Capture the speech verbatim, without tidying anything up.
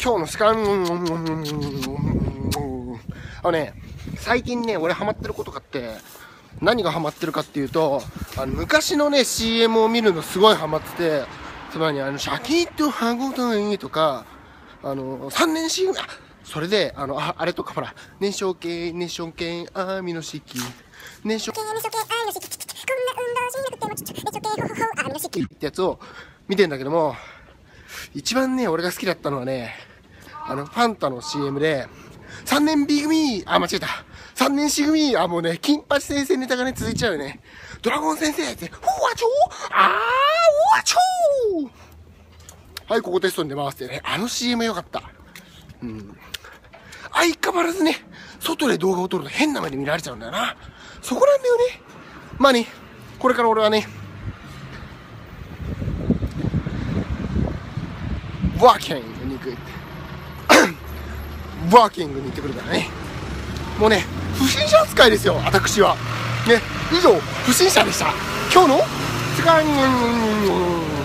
今日のスカン、あのね、最近ね、俺ハマってることがあって、何がハマってるかっていうと、あの昔のね、シーエム を見るのすごいハマってて、つまりあの、シャキッと歯ごたえとか、あの、さんねん シーエム、あ、それで、あの、あ、あれとかほら、燃焼系、燃焼系、アミノ式、燃焼系、燃焼系、アミノ式、こんな運動しなくても、燃焼系、ほほほ、アミノ式ってやつを見てんだけども、一番ね、俺が好きだったのはね、あの、ファンタの シーエム で、さんねん B 組、あ、間違えた。さんねん C 組、あ、もうね、金八先生ネタがね、続いちゃうよね。ドラゴン先生って、ほわちょーあーわちょーはい、ここテストに出ますってね。あの シーエム よかった。うん。相変わらずね、外で動画を撮ると変な目で見られちゃうんだよな。そこなんだよね。まあね、これから俺はね、ワーキングに行く。ワーキングに行ってくるからね。もうね、不審者扱いですよ、私は。ね、以上、不審者でした。今日の、つかん、